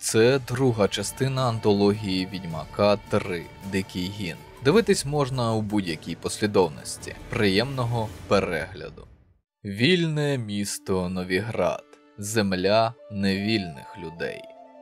Це друга частина антології Відьмака 3 Дикий Гін. Дивитись можна у будь-якій послідовності. Приємного перегляду. Вільне місто Новіград. Земля невільних людей.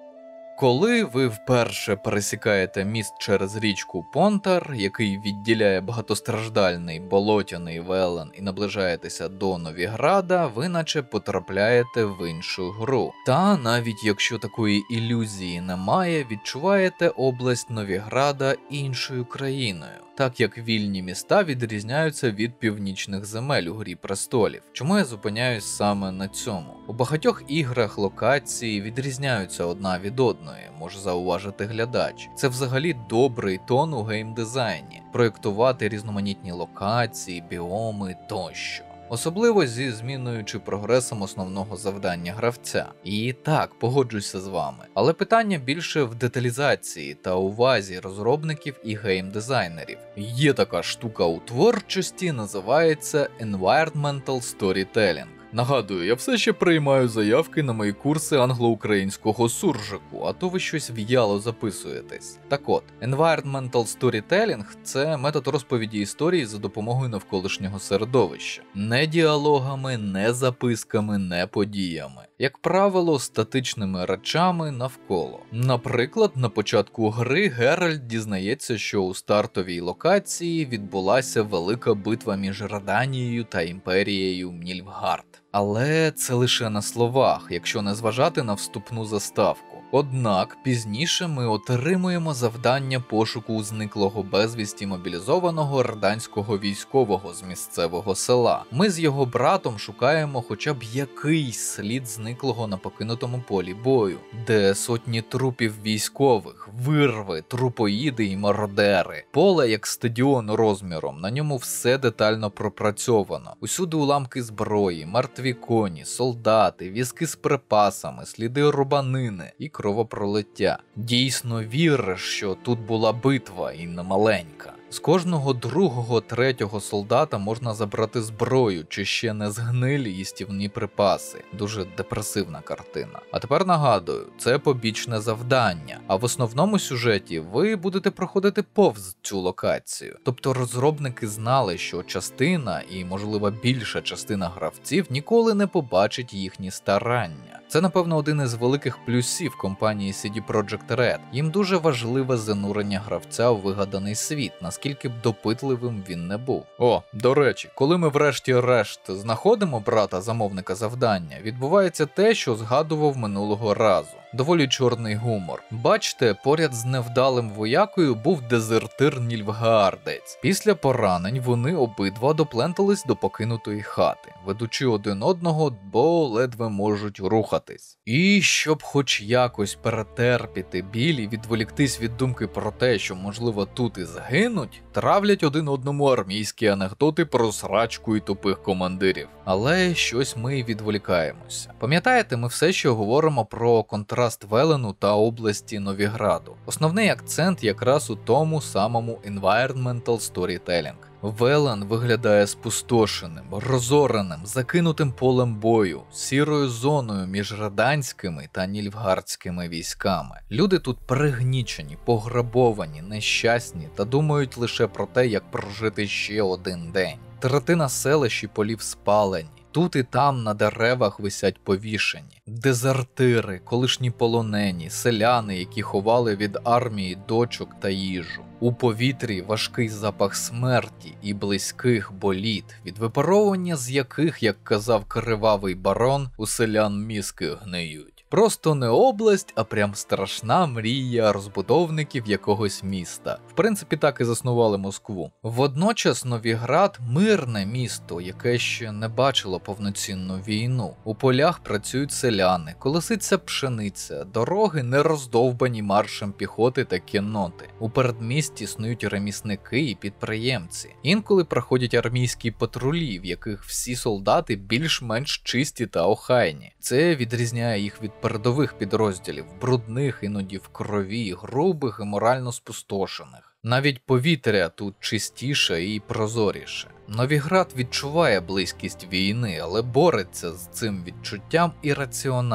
Коли ви вперше пересікаєте міст через річку Понтар, який відділяє багатостраждальний болотяний Велен, і наближаєтеся до Новіграда, ви наче потрапляєте в іншу гру. Та навіть якщо такої ілюзії немає, відчуваєте область Новіграда іншою країною. Так як вільні міста відрізняються від північних земель у Грі Престолів. Чому я зупиняюсь саме на цьому? У багатьох іграх локації відрізняються одна від одної, може зауважити глядач. Це взагалі добрий тон у геймдизайні – проєктувати різноманітні локації, біоми тощо. Особливо зі зміною чи прогресом основного завдання гравця. І так, погоджуся з вами. Але питання більше в деталізації та увазі розробників і геймдизайнерів. Є така штука у творчості, називається Environmental Storytelling. Нагадую, я все ще приймаю заявки на мої курси англо-українського суржику, а то ви щось в'яло записуєтесь. Так от, Environmental Storytelling – це метод розповіді історії за допомогою навколишнього середовища. Не діалогами, не записками, не подіями. Як правило, статичними речами навколо. Наприклад, на початку гри Геральт дізнається, що у стартовій локації відбулася велика битва між Реданією та імперією Нільфгард. Але це лише на словах, якщо не зважати на вступну заставку. Однак пізніше ми отримуємо завдання пошуку зниклого безвісті мобілізованого реданського військового з місцевого села. Ми з його братом шукаємо хоча б якийсь слід зниклого на покинутому полі бою, де сотні трупів військових, вирви, трупоїди і мародери. Поле як стадіон розміром, на ньому все детально пропрацьовано. Усюди уламки зброї, мертві коні, солдати, візки з припасами, сліди рубанини і кровопролиття. Дійсно віриш, що тут була битва і не маленька. З кожного другого, третього солдата можна забрати зброю чи ще не згнилі їстівні припаси. Дуже депресивна картина. А тепер нагадую, це побічне завдання, а в основному сюжеті ви будете проходити повз цю локацію. Тобто розробники знали, що частина і, можливо, більша частина гравців ніколи не побачить їхні старання. Це, напевно, один із великих плюсів компанії CD Projekt Red. Їм дуже важливе занурення гравця у вигаданий світ, наскільки б допитливим він не був. О, до речі, коли ми врешті-решт знаходимо брата-замовника завдання, відбувається те, що згадував минулого разу. Доволі чорний гумор. Бачте, поряд з невдалим воякою був дезертир Нільфгаардець. Після поранень вони обидва доплентались до покинутої хати, ведучи один одного, бо ледве можуть рухатись. І щоб хоч якось перетерпіти біль і відволіктись від думки про те, що можливо тут і згинуть, травлять один одному армійські анекдоти про срачку і тупих командирів. Але щось ми відволікаємося. Пам'ятаєте, ми все ще говоримо про контраст Велену та області Новіграду. Основний акцент якраз у тому самому Environmental Storytelling. Велен виглядає спустошеним, розореним, закинутим полем бою, сірою зоною між реданськими та нільфгардськими військами. Люди тут пригнічені, пограбовані, нещасні та думають лише про те, як прожити ще один день. Третина селищ і полів спалені. Тут і там на деревах висять повішені. Дезертири, колишні полонені, селяни, які ховали від армії дочок та їжу. У повітрі важкий запах смерті і близьких боліт, від випаровування з яких, як казав кривавий барон, у селян мізки гниють. Просто не область, а прям страшна мрія розбудовників якогось міста. В принципі, так і заснували Москву. Водночас Новіград – мирне місто, яке ще не бачило повноцінну війну. У полях працюють селяни, колоситься пшениця, дороги не роздовбані маршем піхоти та кінноти. У передмісті існують ремісники і підприємці. Інколи проходять армійські патрулі, в яких всі солдати більш-менш чисті та охайні. Це відрізняє їх від передових підрозділів, брудних, іноді в крові, грубих і морально спустошених. Навіть повітря тут чистіше і прозоріше. Новіград відчуває близькість війни, але бореться з цим відчуттям ірраціонально.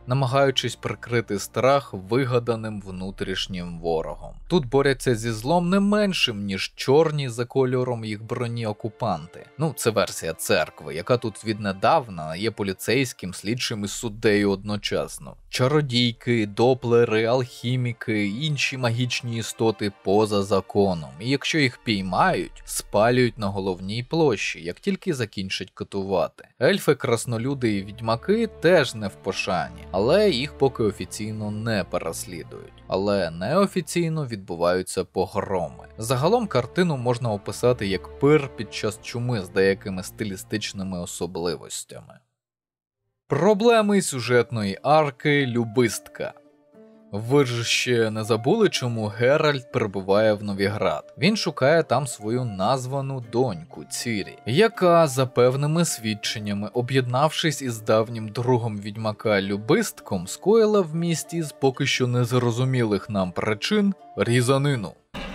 намагаючись прикрити страх вигаданим внутрішнім ворогом. Тут борються зі злом не меншим, ніж чорні за кольором їх броні окупанти. Ну, це версія церкви, яка тут віднедавна є поліцейським, слідчим і суддею одночасно. Чародійки, доплери, алхіміки, інші магічні істоти поза законом. І якщо їх піймають, спалюють на головній площі, як тільки закінчать катувати. Ельфи, краснолюди і відьмаки теж не в пошані, але їх поки офіційно не переслідують. Але неофіційно відбуваються погроми. Загалом картину можна описати як пир під час чуми з деякими стилістичними особливостями. Проблеми сюжетної арки Любистка. Ви ж ще не забули, чому Геральт перебуває в Новіград? Він шукає там свою названу доньку Цірі, яка, за певними свідченнями, об'єднавшись із давнім другом відьмака Любистком, скоїла в місті з поки що незрозумілих нам причин різанину.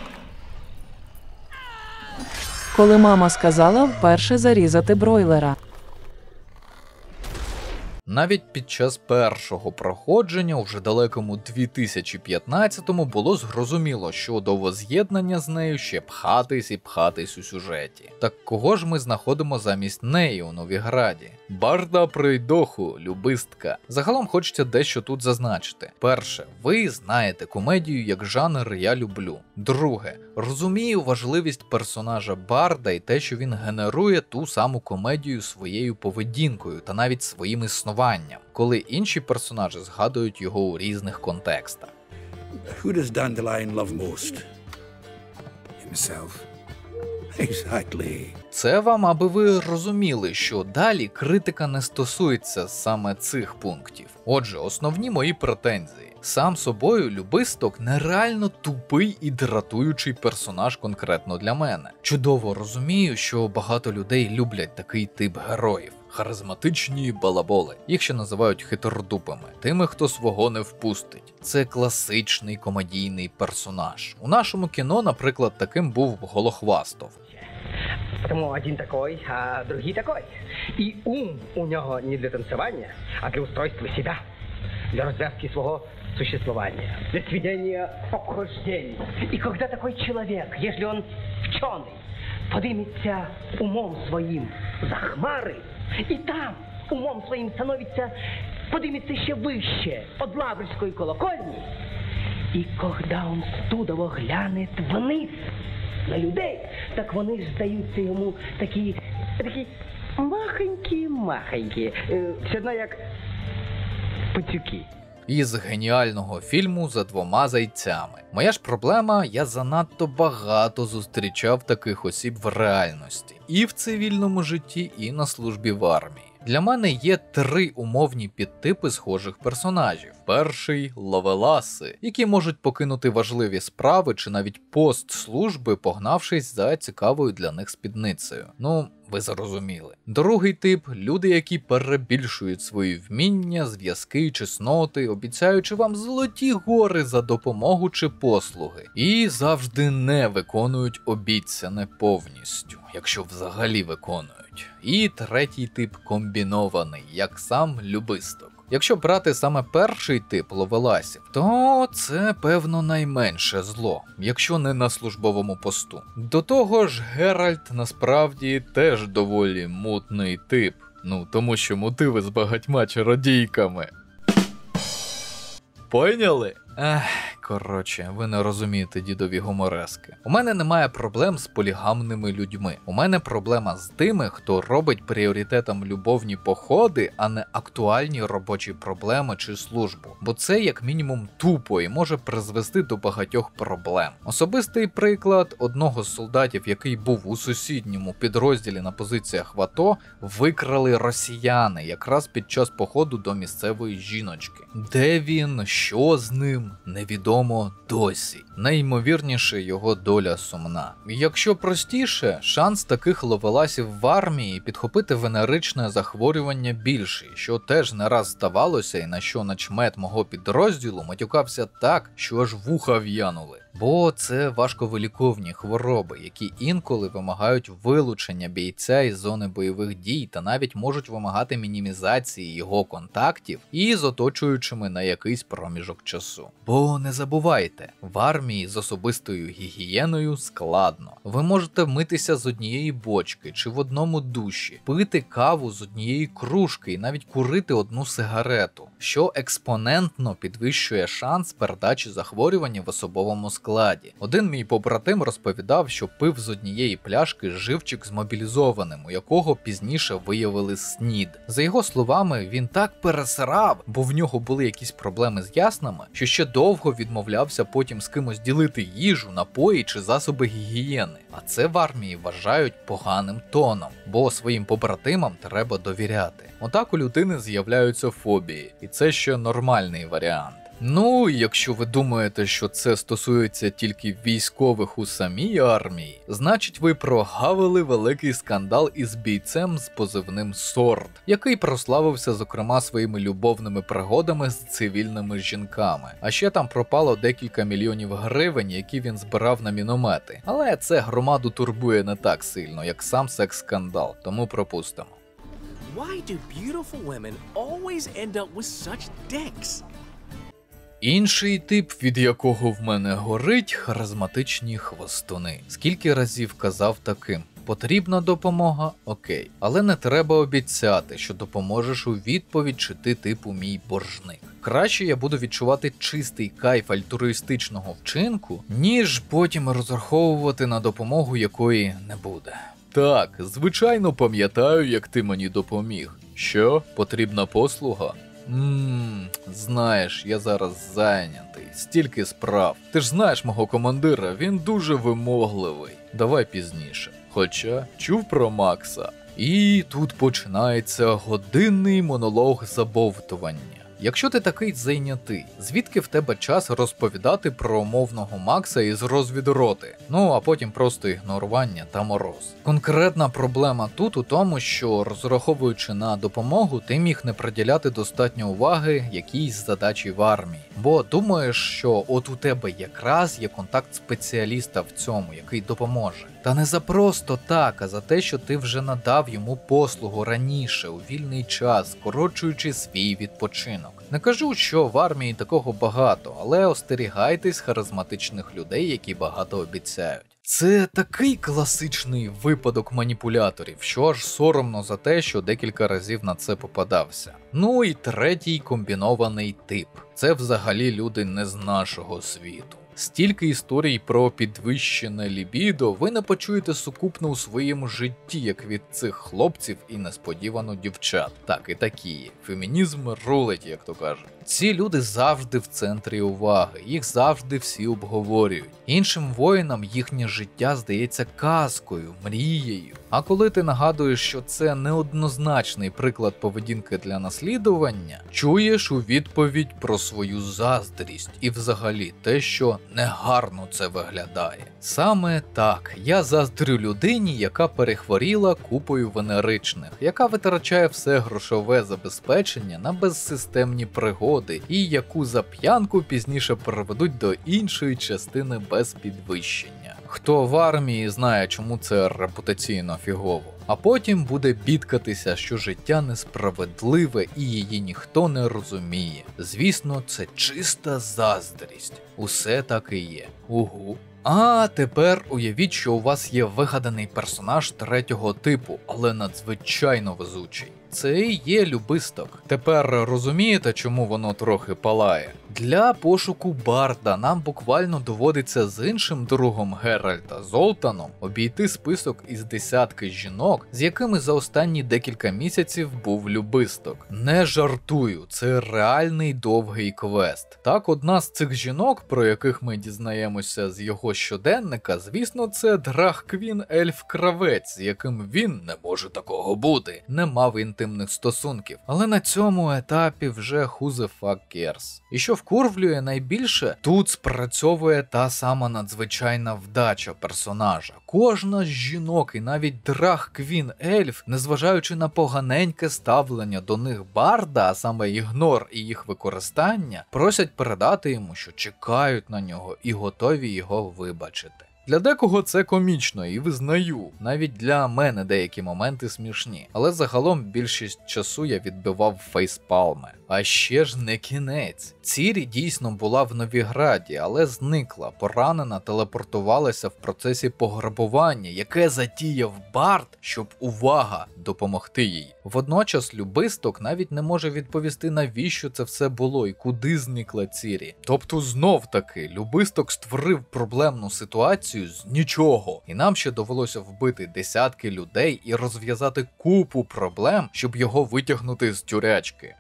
Коли мама сказала вперше зарізати бройлера. Навіть під час першого проходження, у вже далекому 2015-му, було зрозуміло, що до воз'єднання з нею ще пхатись і пхатись у сюжеті. Так кого ж ми знаходимо замість неї у Новіграді? Барда Пройдоху, Любистка. Загалом хочеться дещо тут зазначити. Перше, ви знаєте комедію як жанр «я люблю». Друге, розумію важливість персонажа Барда і те, що він генерує ту саму комедію своєю поведінкою та навіть своїм існуванням, коли інші персонажі згадують його у різних контекстах. Who does Dandelion love most? Himself. Exactly. Це вам, аби ви розуміли, що далі критика не стосується саме цих пунктів. Отже, основні мої претензії. Сам собою Любисток нереально тупий і дратуючий персонаж конкретно для мене. Чудово розумію, що багато людей люблять такий тип героїв. Харизматичні балаболи. Їх ще називають хитродупами. Тими, хто свого не впустить. Це класичний комедійний персонаж. У нашому кіно, наприклад, таким був Голохвастов. Тому один такой, а другий такой. И ум у него не для танцевания, а для устройства себя, для развязки своего существования, для сведения обхождений. И когда такой человек, если он вченый, подымется умом своим за хмары, и там умом своим становится, подымется еще выше, под Лаврской колокольни, и когда он студово глянет вниз на людей, так вони ж здаються йому такі махонькі, все одно як пацюки. Із геніального фільму «За двома зайцями». Моя ж проблема, я занадто багато зустрічав таких осіб в реальності. І в цивільному житті, і на службі в армії. Для мене є три умовні підтипи схожих персонажів. Перший – ловеласи, які можуть покинути важливі справи чи навіть пост служби, погнавшись за цікавою для них спідницею. Ну, ви зрозуміли. Другий тип – люди, які перебільшують свої вміння, зв'язки, чесноти, обіцяючи вам золоті гори за допомогу чи послуги. І завжди не виконують обіцяне повністю, якщо взагалі виконують. І третій тип – комбінований, як сам Любисток. Якщо брати саме перший тип ловеласів, то це, певно, найменше зло, якщо не на службовому посту. До того ж, Геральт насправді теж доволі мутний тип. Ну, тому що мотиви з багатьма чародійками. Поняли? Коротше, ви не розумієте дідові гуморески. У мене немає проблем з полігамними людьми. У мене проблема з тими, хто робить пріоритетом любовні походи, а не актуальні робочі проблеми чи службу. Бо це як мінімум тупо і може призвести до багатьох проблем. Особистий приклад одного з солдатів, який був у сусідньому підрозділі на позиціях в АТО, викрали росіяни якраз під час походу до місцевої жіночки. Де він, що з ним, невідомо досі. Найімовірніше, його доля сумна. Якщо простіше, шанс таких ловеласів в армії підхопити венеричне захворювання більший, що теж не раз ставалося і на що начмет мого підрозділу матюкався так, що аж вуха в'янули. Бо це важковиліковні хвороби, які інколи вимагають вилучення бійця із зони бойових дій та навіть можуть вимагати мінімізації його контактів із оточуючими на якийсь проміжок часу. Бо не забувайте, в армії з особистою гігієною складно. Ви можете митися з однієї бочки чи в одному душі, пити каву з однієї кружки і навіть курити одну сигарету, що експонентно підвищує шанс передачі захворювання в особовому складі. Один мій побратим розповідав, що пив з однієї пляшки живчик з мобілізованим, у якого пізніше виявили СНІД. За його словами, він так пересирав, бо в нього були якісь проблеми з яснами, що ще довго відмовлявся потім з кимось ділити їжу, напої чи засоби гігієни. А це в армії вважають поганим тоном, бо своїм побратимам треба довіряти. Отак у людини з'являються фобії, і це ще нормальний варіант. Ну, якщо ви думаєте, що це стосується тільки військових у самій армії, значить ви прогавили великий скандал із бійцем з позивним Сорд, який прославився зокрема своїми любовними пригодами з цивільними жінками. А ще там пропало декілька мільйонів гривень, які він збирав на міномети. Але це громаду турбує не так сильно, як сам секс-скандал, тому пропустимо. Why do beautiful women always end up with such dicks? Інший тип, від якого в мене горить, харизматичні хвостуни. Скільки разів казав таким: потрібна допомога? Окей. Але не треба обіцяти, що допоможеш у відповідь, чи ти типу мій боржник. Краще я буду відчувати чистий кайф альтруїстичного вчинку, ніж потім розраховувати на допомогу, якої не буде. Так, звичайно пам'ятаю, як ти мені допоміг. Що? Потрібна послуга? Знаєш, я зараз зайнятий, стільки справ. Ти ж знаєш мого командира, він дуже вимогливий. Давай пізніше. Хоча, чув про Макса. І тут починається годинний монолог забовтування. Якщо ти такий зайнятий, звідки в тебе час розповідати про умовного Макса із розвідроти? Ну, а потім просто ігнорування та мороз. Конкретна проблема тут у тому, що, розраховуючи на допомогу, ти міг не приділяти достатньо уваги якійсь задачі в армії. Бо думаєш, що от у тебе якраз є контакт спеціаліста в цьому, який допоможе. Та не за просто так, а за те, що ти вже надав йому послугу раніше, у вільний час, скорочуючи свій відпочинок. Не кажу, що в армії такого багато, але остерігайтесь харизматичних людей, які багато обіцяють. Це такий класичний випадок маніпуляторів, що аж соромно за те, що декілька разів на це попадався. Ну і третій комбінований тип. Це взагалі люди не з нашого світу. Стільки історій про підвищене лібідо ви не почуєте сукупно у своєму житті, як від цих хлопців і несподівано дівчат. Так і такі. Фемінізм рулить, як то кажуть. Ці люди завжди в центрі уваги, їх завжди всі обговорюють. Іншим воїнам їхнє життя здається казкою, мрією. А коли ти нагадуєш, що це неоднозначний приклад поведінки для наслідування, чуєш у відповідь про свою заздрість і взагалі те, що негарно це виглядає. Саме так, я заздрю людині, яка перехворіла купою венеричних, яка витрачає все грошове забезпечення на безсистемні пригоди і яку за п'янку пізніше переведуть до іншої частини без підвищення. Хто в армії знає, чому це репутаційно фігово. А потім буде бідкатися, що життя несправедливе і її ніхто не розуміє. Звісно, це чиста заздрість. Усе так і є. Угу. А тепер уявіть, що у вас є вигаданий персонаж третього типу, але надзвичайно везучий. Це і є любисток. Тепер розумієте, чому воно трохи палає? Для пошуку Барда нам буквально доводиться з іншим другом Геральта, Золтаном, обійти список із десятки жінок, з якими за останні декілька місяців був любисток. Не жартую, це реальний довгий квест. Так, одна з цих жінок, про яких ми дізнаємося з його його щоденника, звісно, це драг-квін ельф-кравець, з яким він, не може такого бути, не мав інтимних стосунків. Але на цьому етапі вже who the fuck cares. І що вкурвлює найбільше, тут спрацьовує та сама надзвичайна вдача персонажа. Кожна з жінок і навіть драг-квін ельф, незважаючи на поганеньке ставлення до них барда, а саме ігнор і їх використання, просять передати йому, що чекають на нього і готові його вибачити. Для декого це комічно, і визнаю, навіть для мене деякі моменти смішні, але загалом більшість часу я відбивав фейспалми. А ще ж не кінець. Цірі дійсно була в Новіграді, але зникла, поранена, телепортувалася в процесі пограбування, яке затіяв Бард, щоб, увага, допомогти їй. Водночас Любисток навіть не може відповісти, навіщо це все було і куди зникла Цірі. Тобто знов-таки Любисток створив проблемну ситуацію з нічого, і нам ще довелося вбити десятки людей і розв'язати купу проблем, щоб його витягнути з тюрячки.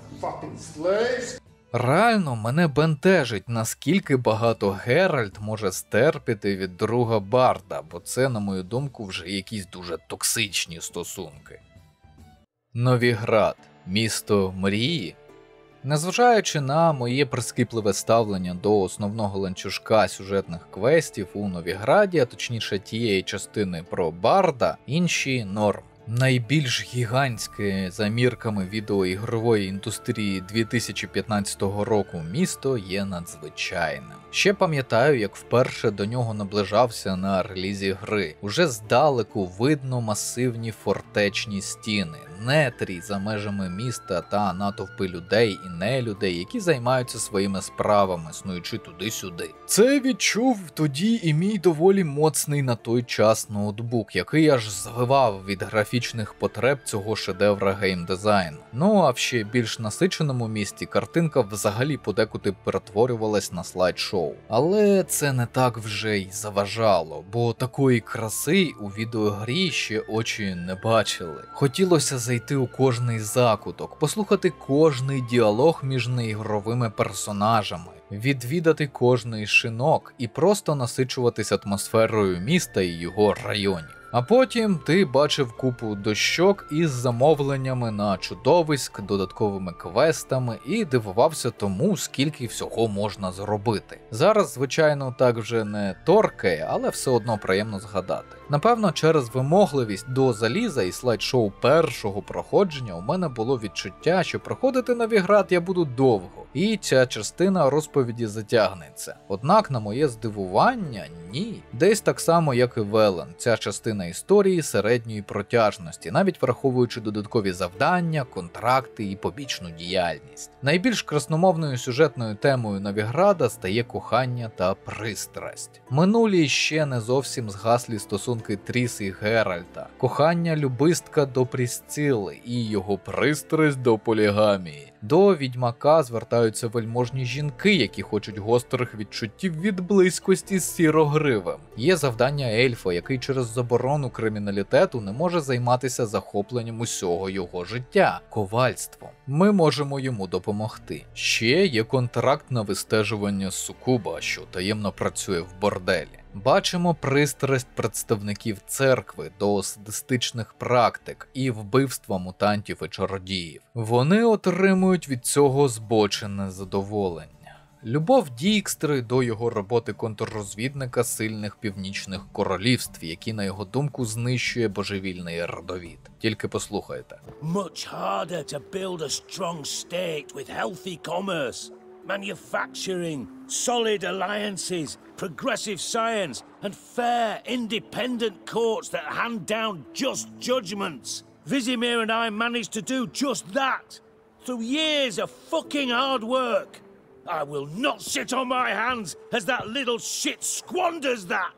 Реально мене бентежить, наскільки багато Геральт може стерпіти від друга Барда, бо це, на мою думку, вже якісь дуже токсичні стосунки. Новіград. Місто мрії? Незважаючи на моє прискіпливе ставлення до основного ланцюжка сюжетних квестів у Новіграді, а точніше тієї частини про Барда, інші норм. Найбільш гігантське за мірками відеоігрової індустрії 2015 року місто є надзвичайним. Ще пам'ятаю, як вперше до нього наближався на релізі гри. Уже здалеку видно масивні фортечні стіни, нетрій за межами міста та натовпи людей і нелюдей, які займаються своїми справами, снуючи туди-сюди. Це відчув тоді і мій доволі моцний на той час ноутбук, який аж звивав від графічних потреб цього шедевра геймдизайну. Ну а в ще більш насиченому місті картинка взагалі подекуди перетворювалась на слайд-шоу. Але це не так вже й заважало, бо такої краси у відеогрі ще очі не бачили. Хотілося зайти у кожний закуток, послухати кожний діалог між неігровими персонажами, відвідати кожний шинок і просто насичуватись атмосферою міста і його районів. А потім ти бачив купу дощок із замовленнями на чудовиськ, додатковими квестами і дивувався тому, скільки всього можна зробити. Зараз, звичайно, так вже не торкає, але все одно приємно згадати. Напевно, через вимогливість до заліза і слайд-шоу першого проходження у мене було відчуття, що проходити Новіград я буду довго, і ця частина розповіді затягнеться. Однак, на моє здивування, ні. Десь так само, як і Велен, ця частина історії середньої протяжності, навіть враховуючи додаткові завдання, контракти і побічну діяльність. Найбільш красномовною сюжетною темою Новіграда стає кохання та пристрасть. Минулі ще не зовсім згаслі стосунки Тріс і Геральта, кохання Любистка до Прісцили і його пристрасть до полігамії. До відьмака звертаються вельможні жінки, які хочуть гострих відчуттів від близькості з сірогривим. Є завдання ельфа, який через заборону криміналітету не може займатися захопленням усього його життя – ковальством. Ми можемо йому допомогти. Ще є контракт на вистежування сукуба, що таємно працює в борделі. Бачимо пристрасть представників церкви до садистичних практик і вбивства мутантів і чародіїв. Вони отримують від цього збочене задоволення. Любов Дікстри до його роботи контррозвідника сильних північних королівств, які, на його думку, знищує божевільний родовід. Тільки послухайте. Much harder to build a strong state with healthy commerce, manufacturing, solid alliances, progressive science, and fair, independent courts that hand down just judgments. Vizimir and I managed to do just that through years of fucking hard work. I will not sit on my hands as that little shit squanders that.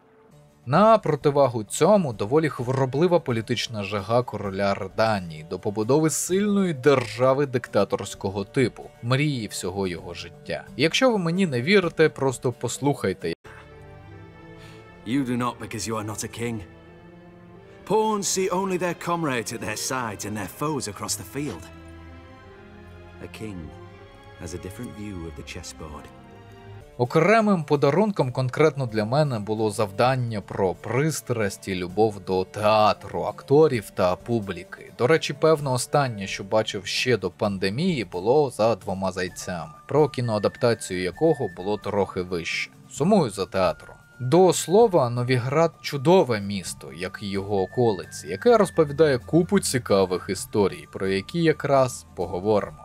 На противагу цьому доволі хвороблива політична жага короля Реданії до побудови сильної держави диктаторського типу, мрії всього його життя. Якщо ви мені не вірите, просто послухайте. You do not because you are not a king. Pawns see only their comrades at their sides and their foes across the field. A king has a different view of the chessboard. Окремим подарунком конкретно для мене було завдання про пристрасть і любов до театру, акторів та публіки. До речі, певно, останнє, що бачив ще до пандемії, було «За двома зайцями», про кіноадаптацію якого було трохи вище. Сумую за театром. До слова, Новіград – чудове місто, як і його околиці, яке розповідає купу цікавих історій, про які якраз поговоримо.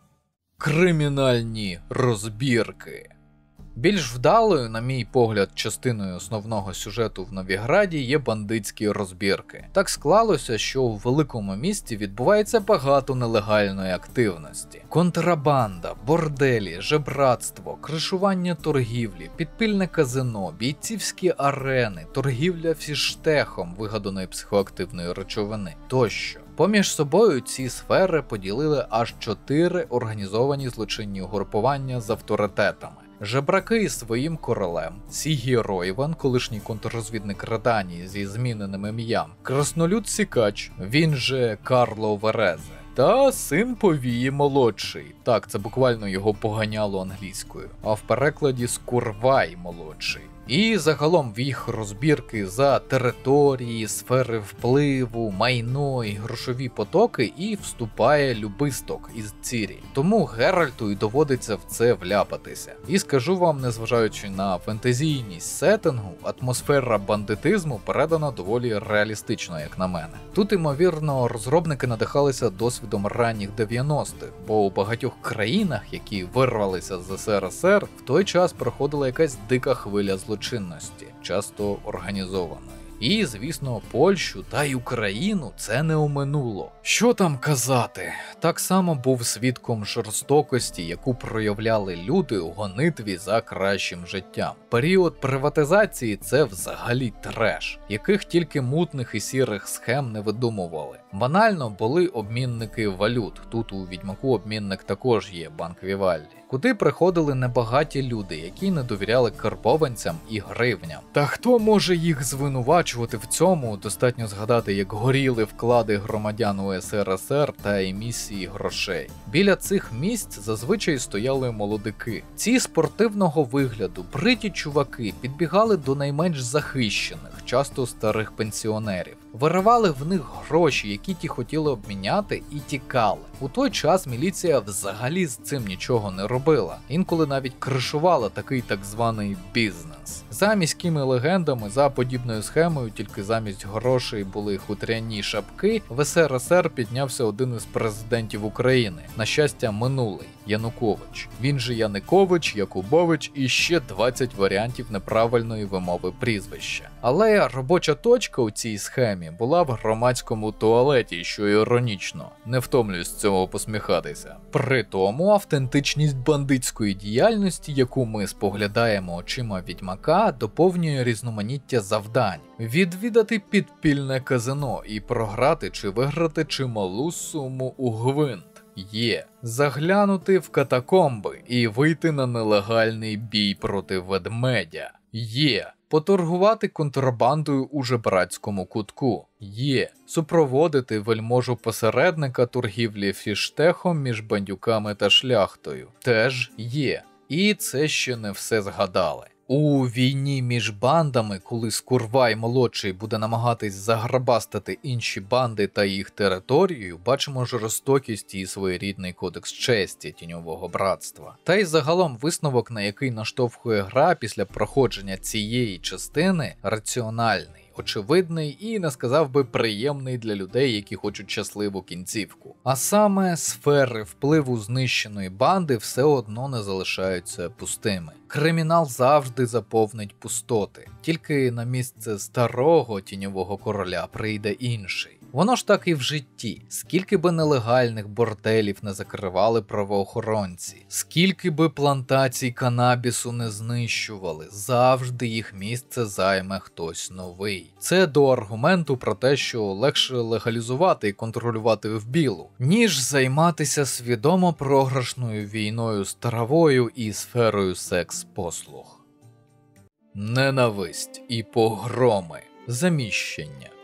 Кримінальні розбірки. Більш вдалою, на мій погляд, частиною основного сюжету в Новіграді є бандитські розбірки. Так склалося, що у великому місті відбувається багато нелегальної активності. Контрабанда, борделі, жебратство, кришування торгівлі, підпільне казино, бійцівські арени, торгівля фіштехом вигаданої психоактивної речовини тощо. Поміж собою ці сфери поділили аж 4 організовані злочинні угрупування з авторитетами. Жебраки із своїм королем, Сігі Ройван, колишній контррозвідник Реданії зі зміненим ім'ям, краснолюд Сікач, він же Карло Верезе, та син Повії молодший, так це буквально його поганяло англійською, а в перекладі Скурвай молодший. І загалом в їх розбірки за території, сфери впливу, майно і грошові потоки і вступає Любисток із Цірі. Тому Геральту й доводиться в це вляпатися. І скажу вам, незважаючи на фентезійність сеттингу, атмосфера бандитизму передана доволі реалістично, як на мене. Тут, ймовірно, розробники надихалися досвідом ранніх 90-х, бо у багатьох країнах, які вирвалися з СРСР, в той час проходила якась дика хвиля злочинності, часто організованої. І, звісно, Польщу та й Україну це не оминуло. Що там казати? Так само був свідком жорстокості, яку проявляли люди у гонитві за кращим життям. Період приватизації – це взагалі треш, яких тільки мутних і сірих схем не видумували. Банально були обмінники валют, тут у Відьмаку обмінник також є, банк Вівальді, куди приходили небагаті люди, які не довіряли карбованцям і гривням. Та хто може їх звинувачувати в цьому? Достатньо згадати, як горіли вклади громадян у СРСР та емісії грошей. Біля цих місць зазвичай стояли молодики. Ці спортивного вигляду, бриті чуваки підбігали до найменш захищених, часто старих пенсіонерів. Виривали в них гроші, які ті хотіли обміняти, і тікали. У той час міліція взагалі з цим нічого не робила. Інколи навіть кришувала такий так званий бізнес. За міськими легендами, за подібною схемою, тільки замість грошей були хутряні шапки, в СРСР піднявся один із президентів України. На щастя, минулий – Янукович. Він же Яникович, Якубович і ще 20 варіантів неправильної вимови прізвища. Але робоча точка у цій схемі була в громадському туалеті, що іронічно. Не втомлююсь з цього посміхатися. При тому автентичність бандитської діяльності, яку ми споглядаємо очима Відьмака, доповнює різноманіття завдань. Відвідати підпільне казино і програти чи виграти чималу суму у гвинт. Є. Заглянути в катакомби і вийти на нелегальний бій проти ведмедя. Є. Поторгувати контрабандою у жебрацькому кутку. Є. Супроводити вельможу-посередника торгівлі фіштехом між бандюками та шляхтою. Теж є. І це ще не все згадали. У війні між бандами, коли Скурвай-молодший буде намагатись заграбастати інші банди та їх територію, бачимо жорстокість і своєрідний кодекс честі Тіньового братства. Та й загалом висновок, на який наштовхує гра після проходження цієї частини, раціональний. Очевидний і, не сказав би, приємний для людей, які хочуть щасливу кінцівку. А саме, сфери впливу знищеної банди все одно не залишаються пустими. Кримінал завжди заповнить пустоти, тільки на місце старого тіньового короля прийде інший. Воно ж так і в житті. Скільки би нелегальних борделів не закривали правоохоронці, скільки би плантацій канабісу не знищували, завжди їх місце займе хтось новий. Це до аргументу про те, що легше легалізувати і контролювати вбілу, ніж займатися свідомо програшною війною з травою і сферою секс-послуг. Ненависть і погроми. Заміщення.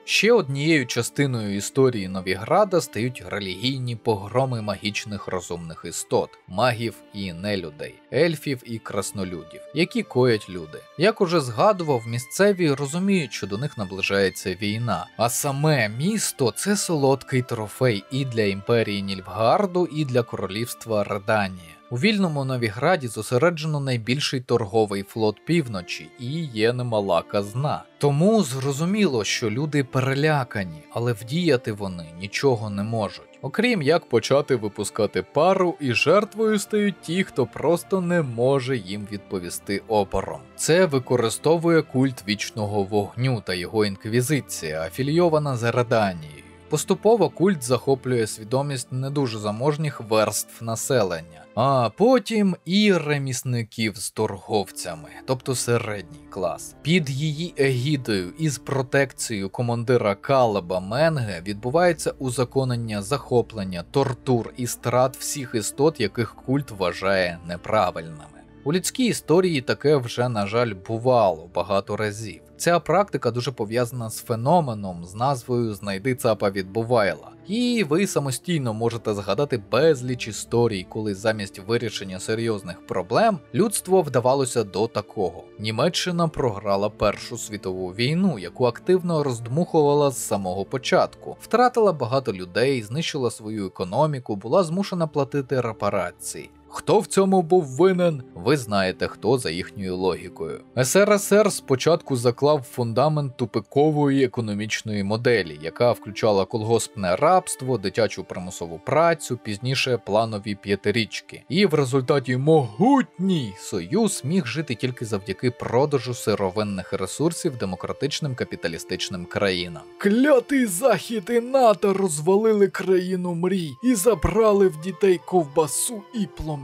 Ще однією частиною історії Новіграда стають релігійні погроми магічних розумних істот, магів і нелюдей, ельфів і краснолюдів, які коять люди. Як уже згадував, місцеві розуміють, що до них наближається війна, а саме місто – це солодкий трофей і для імперії Нільфгарду, і для королівства Реданія. У вільному Новіграді зосереджено найбільший торговий флот півночі і є немала казна. Тому зрозуміло, що люди перелякані, але вдіяти вони нічого не можуть. Окрім як почати випускати пару, і жертвою стають ті, хто просто не може їм відповісти опором. Це використовує культ вічного вогню та його інквізиція, афілійована з Реданією. Поступово культ захоплює свідомість не дуже заможніх верств населення, а потім і ремісників з торговцями, тобто середній клас. Під її егідою і з протекцією командира Калеба Менге відбувається узаконення захоплення, тортур і страт всіх істот, яких культ вважає неправильними. У людській історії таке вже, на жаль, бувало багато разів. Ця практика дуже пов'язана з феноменом з назвою «Знайди цапа від Бувайла». І ви самостійно можете згадати безліч історій, коли замість вирішення серйозних проблем людство вдавалося до такого. Німеччина програла Першу світову війну, яку активно роздмухувала з самого початку. Втратила багато людей, знищила свою економіку, була змушена платити репарації. Хто в цьому був винен? Ви знаєте, хто за їхньою логікою. СРСР спочатку заклав фундамент тупикової економічної моделі, яка включала колгоспне рабство, дитячу примусову працю, пізніше планові п'ятирічки. І в результаті могутній союз міг жити тільки завдяки продажу сировинних ресурсів демократичним капіталістичним країнам. Клятий Захід і НАТО розвалили країну мрій і забрали в дітей ковбасу і пломбір.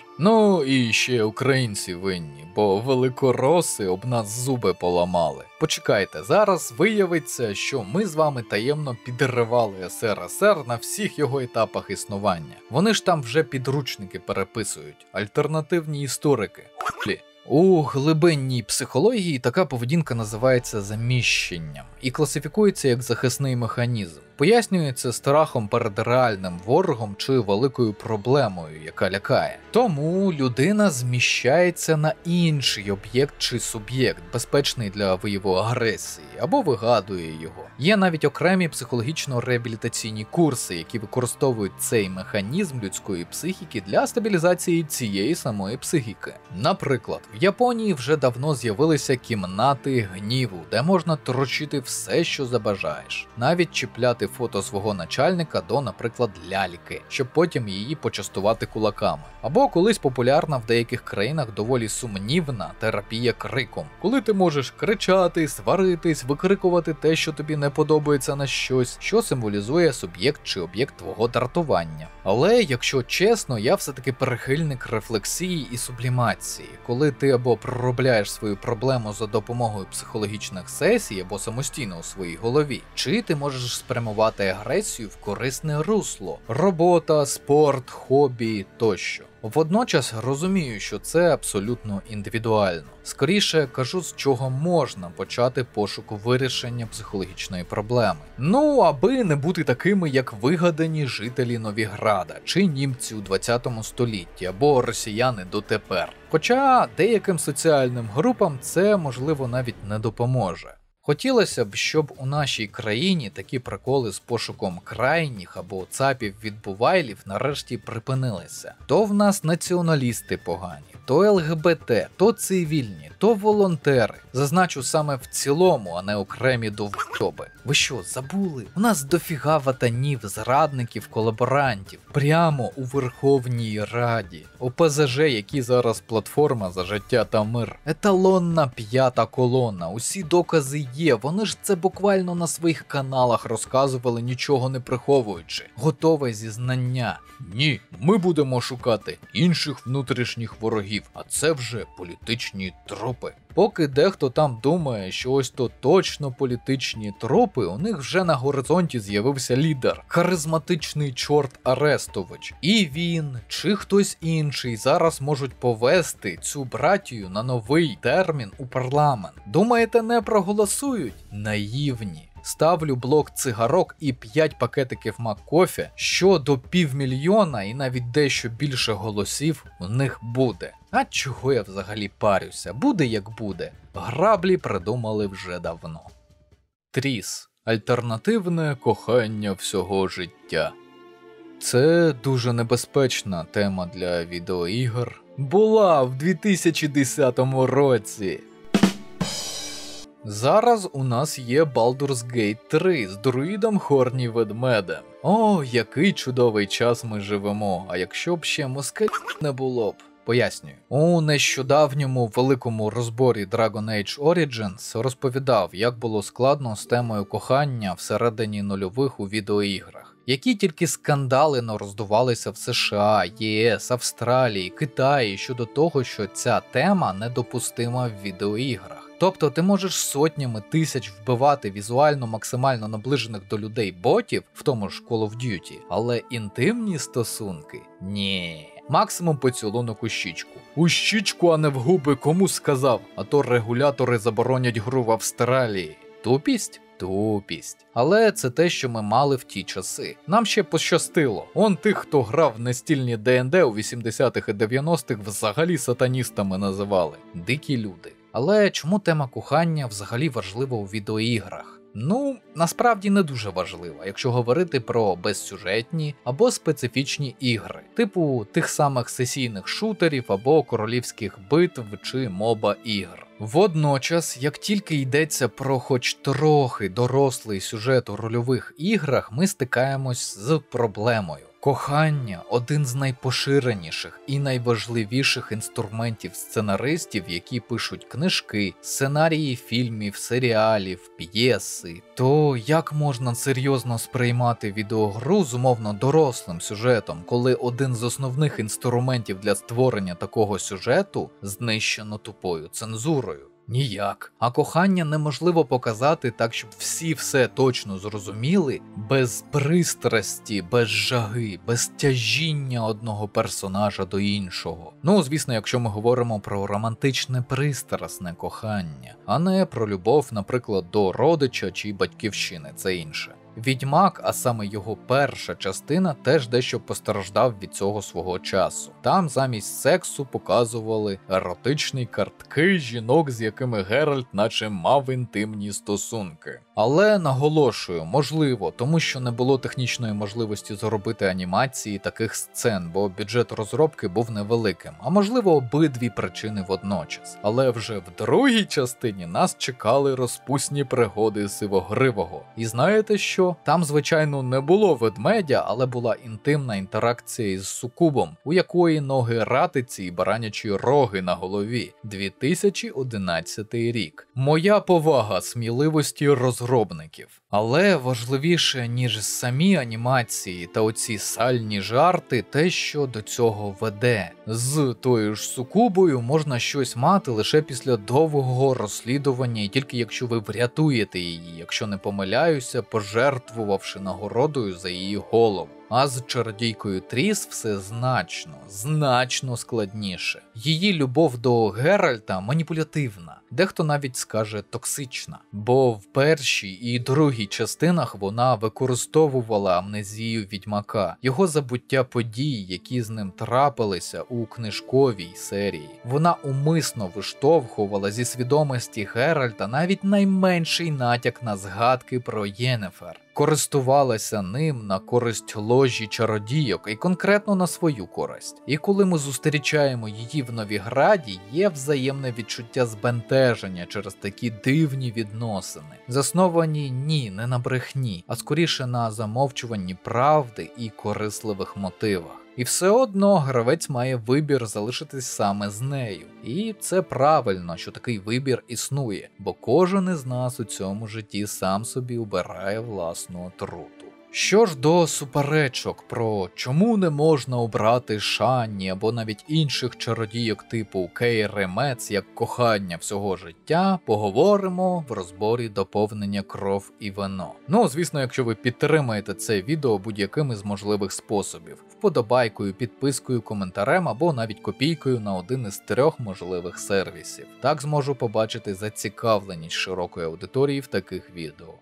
Ну і ще українці винні, бо великороси об нас зуби поламали. Почекайте, зараз виявиться, що ми з вами таємно підривали СРСР на всіх його етапах існування. Вони ж там вже підручники переписують, альтернативні історики. Хлі. У глибинній психології така поведінка називається заміщенням і класифікується як захисний механізм. Пояснюється страхом перед реальним ворогом чи великою проблемою, яка лякає. Тому людина зміщається на інший об'єкт чи суб'єкт, безпечний для вияву агресії, або вигадує його. Є навіть окремі психологічно-реабілітаційні курси, які використовують цей механізм людської психіки для стабілізації цієї самої психіки. Наприклад, в Японії вже давно з'явилися кімнати гніву, де можна трощити все, що забажаєш. Навіть чіпляти фото свого начальника до, наприклад, ляльки, щоб потім її почастувати кулаками. Або колись популярна в деяких країнах доволі сумнівна терапія криком, коли ти можеш кричати, сваритись, викрикувати те, що тобі не подобається на щось, що символізує суб'єкт чи об'єкт твого дратування. Але, якщо чесно, я все-таки прихильник рефлексії і сублімації, коли ти або проробляєш свою проблему за допомогою психологічних сесій, або самостійно у своїй голові, чи ти можеш спрямувати агресію в корисне русло – робота, спорт, хобі тощо. Водночас розумію, що це абсолютно індивідуально. Скоріше кажу, з чого можна почати пошук вирішення психологічної проблеми. Ну, аби не бути такими, як вигадані жителі Новіграда, чи німці у 20 столітті, або росіяни дотепер. Хоча деяким соціальним групам це, можливо, навіть не допоможе. Хотілося б, щоб у нашій країні такі приколи з пошуком крайніх або цапів від бувайлів нарешті припинилися. То в нас націоналісти погані, то ЛГБТ, то цивільні, то волонтери. Зазначу саме в цілому, а не окремі довбойоби. Ви що, забули? У нас дофіга ватанів, зрадників, колаборантів. Прямо у Верховній Раді. ОПЗЖ, які зараз платформа за життя та мир. Еталонна п'ята колона. Усі докази є. Вони ж це буквально на своїх каналах розказували, нічого не приховуючи. Готове зізнання. Ні, ми будемо шукати інших внутрішніх ворогів, а це вже політичні тропи. Поки дехто там думає, що ось то точно політичні тропи, у них вже на горизонті з'явився лідер – харизматичний чорт Арестович. І він, чи хтось інший зараз можуть повести цю братію на новий термін у парламент. Думаєте, не проголосують? Наївні. Ставлю блок цигарок і 5 пакетиків МакКофі, що до 500 000 і навіть дещо більше голосів у них буде. А чого я взагалі парюся? Буде як буде. Граблі придумали вже давно. Тріс. Альтернативне кохання всього життя. Це дуже небезпечна тема для відеоігр. Була в 2010 році. Зараз у нас є Baldur's Gate 3 з друїдом Хорні Ведмедем. О, який чудовий час ми живемо, а якщо б ще москалів не було б. Пояснюю. У нещодавньому великому розборі Dragon Age Origins розповідав, як було складно з темою кохання всередині нульових у відеоіграх. Які тільки скандали роздувалися в США, ЄС, Австралії, Китаї щодо того, що ця тема недопустима в відеоіграх. Тобто ти можеш сотнями тисяч вбивати візуально максимально наближених до людей ботів, в тому ж Call of Duty, але інтимні стосунки – ні. Максимум поцілунок у щічку. У щічку, а не в губи, кому сказав, а то регулятори заборонять гру в Австралії. Тупість? Тупість. Але це те, що ми мали в ті часи. Нам ще пощастило. Он тих, хто грав в настільні ДНД у 80-х і 90-х, взагалі сатаністами називали. Дикі люди. Але чому тема кохання взагалі важлива у відеоіграх? Ну, насправді не дуже важлива, якщо говорити про безсюжетні або специфічні ігри, типу тих самих сесійних шутерів або королівських битв чи моба ігр. Водночас, як тільки йдеться про хоч трохи дорослий сюжет у рольових іграх, ми стикаємось з проблемою. Кохання – один з найпоширеніших і найважливіших інструментів сценаристів, які пишуть книжки, сценарії фільмів, серіалів, п'єси. То як можна серйозно сприймати відеогру з умовно дорослим сюжетом, коли один з основних інструментів для створення такого сюжету знищено тупою цензурою? Ніяк. А кохання неможливо показати так, щоб всі все точно зрозуміли, без пристрасті, без жаги, без тяжіння одного персонажа до іншого. Ну, звісно, якщо ми говоримо про романтичне пристрасне кохання, а не про любов, наприклад, до родича чи батьківщини, це інше. Відьмак, а саме його перша частина, теж дещо постраждав від цього свого часу. Там замість сексу показували еротичні картки жінок, з якими Геральт наче мав інтимні стосунки. Але, наголошую, можливо, тому що не було технічної можливості зробити анімації таких сцен, бо бюджет розробки був невеликим, а можливо обидві причини водночас. Але вже в другій частині нас чекали розпусні пригоди Сивогривого. І знаєте що? Там, звичайно, не було ведмедя, але була інтимна інтеракція із сукубом, у якої ноги ратиці і баранячі роги на голові. 2011 рік. Моя повага сміливості розробників. Але важливіше, ніж самі анімації та оці сальні жарти, те, що до цього веде. З тою ж сукубою можна щось мати лише після довгого розслідування, і тільки якщо ви врятуєте її, якщо не помиляюся, пожертвувавши нагородою за її голову. А з чародійкою Тріс все значно складніше. Її любов до Геральта маніпулятивна, дехто навіть скаже токсична, бо в першій і другій частинах вона використовувала амнезію відьмака, його забуття подій, які з ним трапилися у книжковій серії. Вона умисно виштовхувала зі свідомості Геральта навіть найменший натяк на згадки про Єнефер. Користувалася ним на користь ложі чародійок і конкретно на свою користь. І коли ми зустрічаємо її в Новіграді, є взаємне відчуття збентеження через такі дивні відносини. Засновані не на брехні, а скоріше на замовчуванні правди і корисливих мотивах. І все одно гравець має вибір залишитись саме з нею. І це правильно, що такий вибір існує, бо кожен із нас у цьому житті сам собі обирає власну отруту. Що ж до суперечок про чому не можна обрати Шанні або навіть інших чародійок типу Кейри Мец як кохання всього життя, поговоримо в розборі доповнення Кров і вино. Ну, звісно, якщо ви підтримаєте це відео будь-яким із можливих способів. Вподобайкою, підпискою, коментарем або навіть копійкою на один із 3 можливих сервісів. Так зможу побачити зацікавленість широкої аудиторії в таких відео.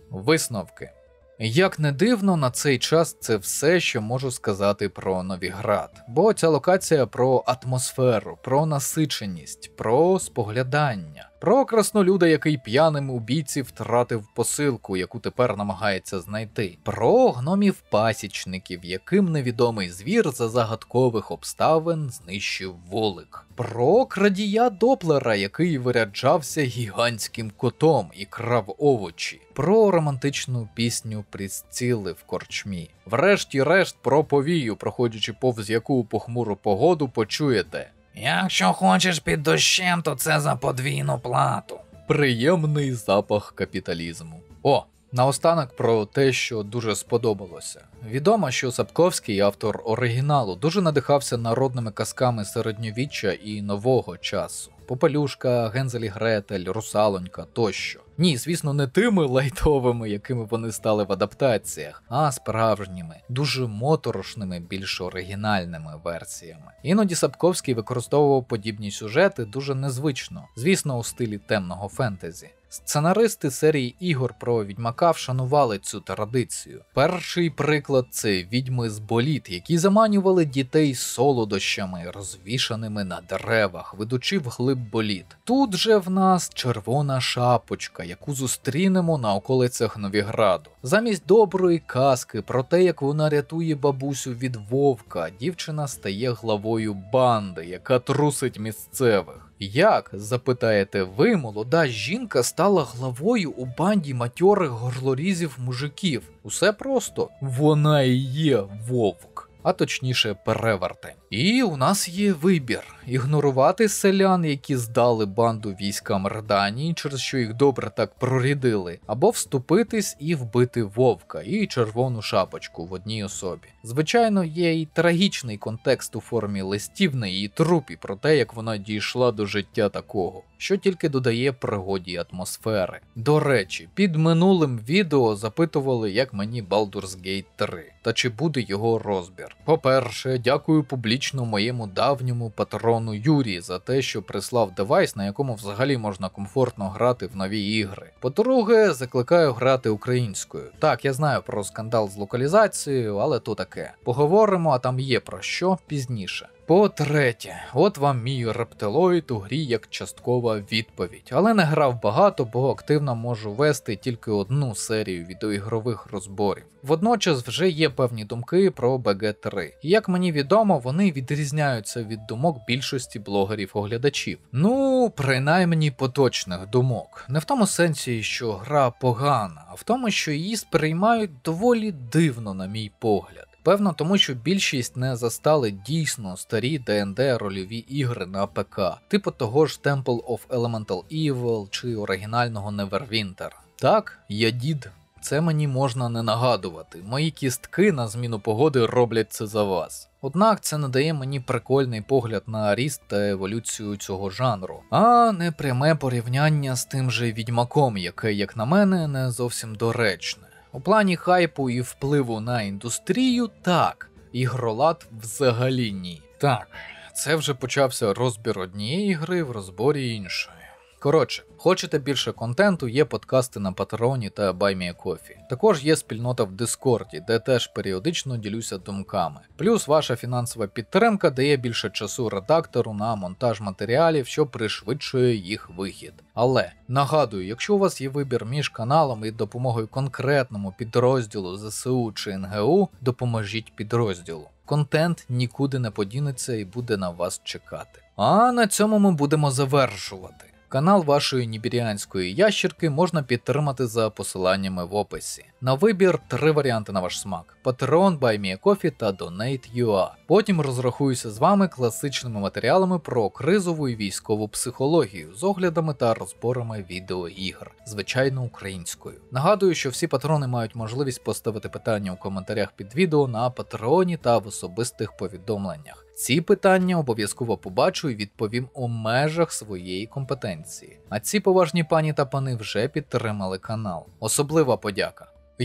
Висновки. Як не дивно, на цей час це все, що можу сказати про Новіград. Бо ця локація про атмосферу, про насиченість, про споглядання, про краснолюда, який п'яним у бійці втратив посилку, яку тепер намагається знайти, про гномів-пасічників, яким невідомий звір за загадкових обставин знищив вулик, про крадія Доплера, який виряджався гігантським котом і крав овочі, про романтичну пісню Прісцили в корчмі. Врешті-решт про повію, проходячи повз яку у похмуру погоду, почуєте: «Якщо хочеш під дощем, то це за подвійну плату». Приємний запах капіталізму. О, наостанок про те, що дуже сподобалося. Відомо, що Сапковський, автор оригіналу, дуже надихався народними казками середньовіччя і нового часу. Попелюшка, Гензель і Гретель, Русалонька тощо. Ні, звісно, не тими лайтовими, якими вони стали в адаптаціях, а справжніми, дуже моторошними, більш оригінальними версіями. Іноді Сапковський використовував подібні сюжети дуже незвично, звісно, у стилі темного фентезі. Сценаристи серії ігор про Відьмака вшанували цю традицію. Перший приклад – це відьми з боліт, які заманювали дітей солодощами, розвішаними на деревах, ведучи вглиб боліт. Тут же в нас червона шапочка, яку зустрінемо на околицях Новіграду. Замість доброї казки про те, як вона рятує бабусю від вовка, дівчина стає главою банди, яка трусить місцевих. Як, запитаєте ви, молода жінка стала главою у банді матьорих горлорізів мужиків? Усе просто. Вона і є вовк. А точніше перевертень. І у нас є вибір – ігнорувати селян, які здали банду військам Реданії, через що їх добре так прорядили, або вступитись і вбити вовка і червону шапочку в одній особі. Звичайно, є і трагічний контекст у формі листів на її трупі про те, як вона дійшла до життя такого, що тільки додає пригоді атмосфери. До речі, під минулим відео запитували, як мені Baldur's Gate 3, та чи буде його розбір. По-перше, дякую публічно моєму давньому патрону Юрі за те, що прислав девайс, на якому взагалі можна комфортно грати в нові ігри. По-друге, закликаю грати українською. Так, я знаю про скандал з локалізацією, але то таке. Поговоримо, а там є про що пізніше. По-третє, от вам мій рептилоїд у грі як часткова відповідь, але не грав багато, бо активно можу вести тільки одну серію відеоігрових розборів. Водночас вже є певні думки про BG3. І як мені відомо, вони відрізняються від думок більшості блогерів-оглядачів. Ну, принаймні поточних думок. Не в тому сенсі, що гра погана, а в тому, що її сприймають доволі дивно, на мій погляд. Певно, тому що більшість не застали дійсно старі D&D рольові ігри на ПК, типу того ж Temple of Elemental Evil чи оригінального Neverwinter. Так, я дід. Це мені можна не нагадувати, мої кістки на зміну погоди роблять це за вас. Однак це надає мені прикольний погляд на ріст та еволюцію цього жанру, а не пряме порівняння з тим же Відьмаком, яке, як на мене, не зовсім доречне. У плані хайпу і впливу на індустрію – так, ігролад взагалі ні. Так, це вже почався розбір однієї гри в розборі іншої. Коротше, хочете більше контенту, є подкасти на Патреоні та BuyMeACoffee. Також є спільнота в Дискорді, де теж періодично ділюся думками. Плюс ваша фінансова підтримка дає більше часу редактору на монтаж матеріалів, що пришвидшує їх вихід. Але, нагадую, якщо у вас є вибір між каналом і допомогою конкретному підрозділу ЗСУ чи НГУ, допоможіть підрозділу. Контент нікуди не подінеться і буде на вас чекати. А на цьому ми будемо завершувати. Канал вашої нібіріанської ящірки можна підтримати за посиланнями в описі. На вибір 3 варіанти на ваш смак: Patreon, BuyMeACoffee та Donate.ua. Потім розрахуюся з вами класичними матеріалами про кризову і військову психологію з оглядами та розборами відеоігр, звичайно українською. Нагадую, що всі патрони мають можливість поставити питання у коментарях під відео на Патреоні та в особистих повідомленнях. Ці питання обов'язково побачу і відповім у межах своєї компетенції. А ці поважні пані та пани вже підтримали канал. Особлива подяка.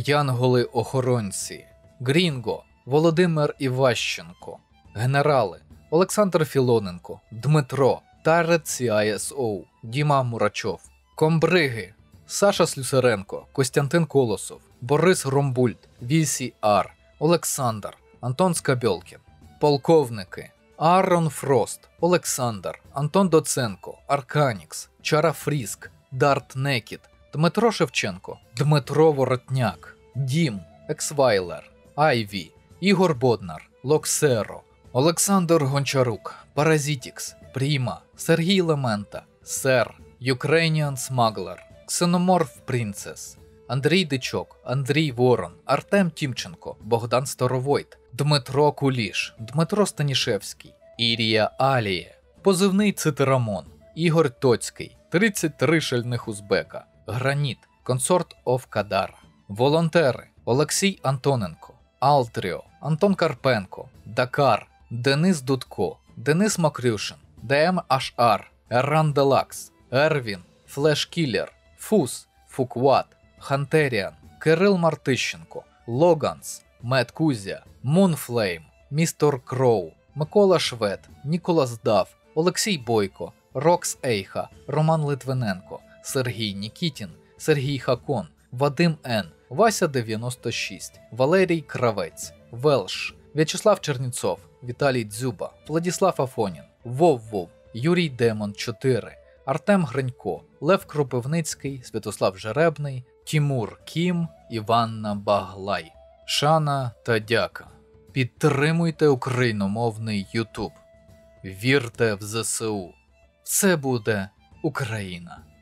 Янголи-охоронці, Грінго, Володимир Іващенко, генерали, Олександр Філоненко, Дмитро, Тарет CISO, Діма Мурачов, комбриги, Саша Слюсаренко, Костянтин Колосов, Борис Ромбульд, VCR, Олександр, Антон Скабьолкін. Полковники: Аарон Фрост, Олександр, Антон Доценко, Арканікс, Чара Фріск, Дарт Некіт, Дмитро Шевченко, Дмитро Воротняк, Дім, Ексвайлер, Айві, Ігор Боднар, Локсеро, Олександр Гончарук, Паразітікс, Пріма, Сергій Лемента, Сер, Ukrainian Smuggler, Ксеноморф Принцес, Андрій Дичок, Андрій Ворон, Артем Тімченко, Богдан Старовойт, Дмитро Куліш, Дмитро Станішевський, Ірія Аліє, позивний Цитирамон, Ігор Тоцький, 33 шальних узбека, Граніт, Консорт оф Кадара. Волонтери: Олексій Антоненко, Алтріо, Антон Карпенко, Дакар, Денис Дудко, Денис Макрюшин, ДМ Ашар, Ерран Делакс, Ервін, Флешкілер, Фус, Фукват, Хантеріан, Кирил Мартищенко, Логанс, Мед Кузя, Мунфлейм, Містер Кроу, Микола Швед, Ніколас Дав, Олексій Бойко, Рокс Ейха, Роман Литвиненко, Сергій Нікітін, Сергій Хакон, Вадим Н, Вася 96, Валерій Кравець, Велш, В'ячеслав Черніцов, Віталій Дзюба, Владіслав Афонін, Вов, Юрій Демон 4, Артем Гринько, Лев Кропивницький, Святослав Жеребний, Тімур Кім, Іванна Баглай. Шана та дяка. Підтримуйте україномовний YouTube. Вірте в ЗСУ. Все буде Україна.